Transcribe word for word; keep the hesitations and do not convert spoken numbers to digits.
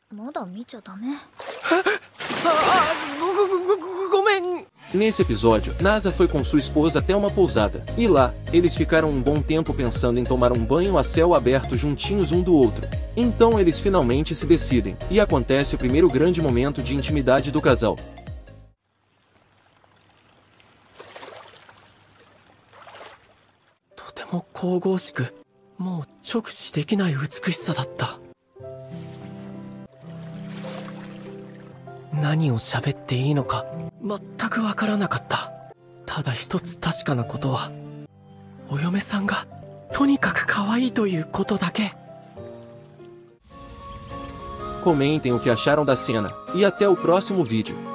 まだ見ちゃダメ。 Nesse episódio, Nasa foi com sua esposa até uma pousada, e lá, eles ficaram um bom tempo pensando em tomar um banho a céu aberto juntinhos um do outro. Então eles finalmente se decidem, e acontece o primeiro grande momento de intimidade do casal. とても神々しく、もう直視できない美しさだった。何を喋っていいのか全くわからなかった。ただ一つ確かなことは、お嫁さんがとにかく可愛いということだけ。 Comentem o que acharam da cena, e até o próximo vídeo.